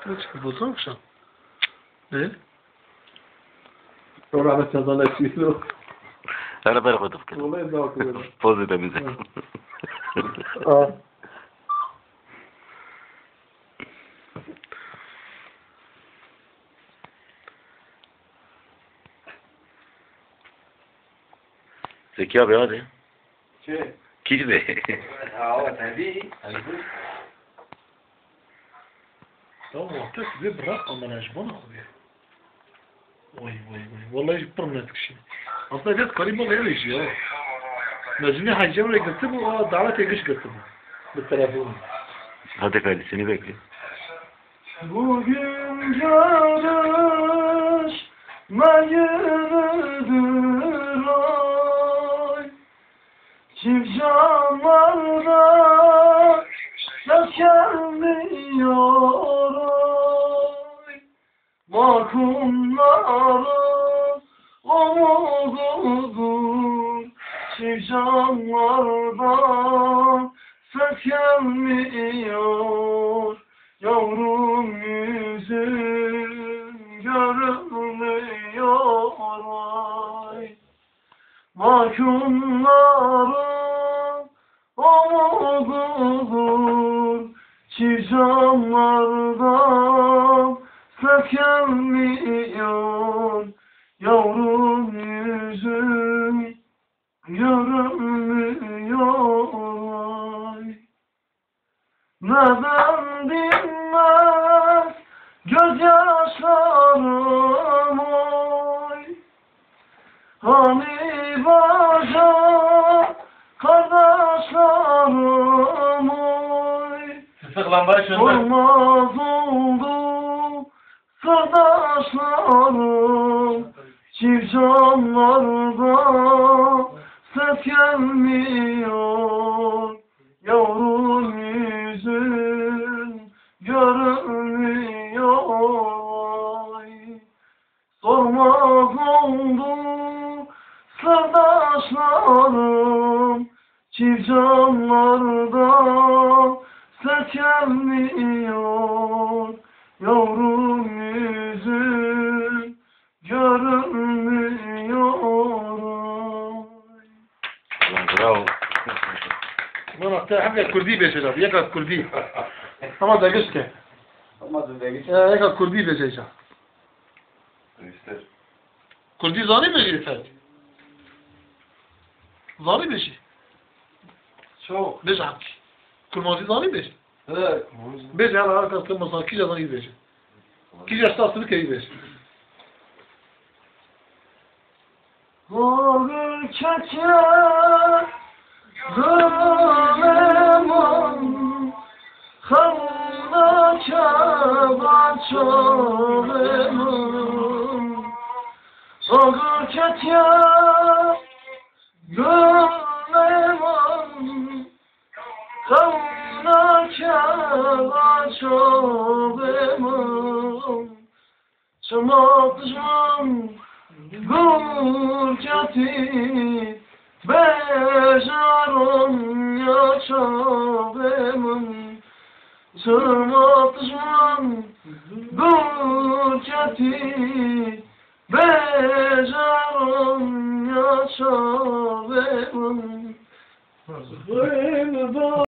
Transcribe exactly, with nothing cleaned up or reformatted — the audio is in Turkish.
Ne çıktı bozan akşam? Ne? Sonra Ahmet Yazan'la etkiliyor. Öyle böyle koyduk. Vallahi daha okuyorum. Poz da bize. Aa. Zeki abi hadi. Şey. Gidi. Aa, tabii. Tamam vakti size bırak ama necman abi. Vay vay vay. Vallahi pırmızı kişi. Aslında biraz garip oluyor iş ya. Mecnun Hacı'ya oraya gitti bu, o davet ediş gitti bu. Bir telefon. Hadi kaydı seni bekliyorum. Bugün görüş meyildir ay. Çiftçalarda ses gelmiyor ay. Mahkumların umududur. Çiftçalarda ses gelmiyor. Yavrum yüzün görünmüyor ay. Mahkumların umududur. Çiğcamlardan ses gelmiyor. Yavrum yüzün görünmüyor ay. Neden dinmez gözyaşlarım oy. Hani bacak kardeşlerim oy. Olmaz oldu sırdaşlarım. Çiftçamlarda ses gelmiyor. Yavrum yüzün görünmüyor ay. Sormaz oldu sırdaşlarım. Çiftçamlarda ses gelmiyor. Yavrum yüzün görünmüyor ay. Bravo. Ben hatta hem de Kurdi beşeceğim. Yaka Kurdi. Ama da geçke. Ama da geç. Yaka Kurdi beşeceğim. İster. Kurdi zani mi yeter? Zani beşi. Çok. Beş hak. Kurmazi zani beş. Evet. Beş her arkasında masal ki yazan iyi beş. Ki yaşta asılı ki iyi beş. O ülkece Zaliman Kandake Baçoğlu'nun O ülkece Zaliman Kandake Baçoğlu'nun Çımakcım Gülceti bejarım yaşadımın Sırmatışman Gülceti bejarım yaşadımın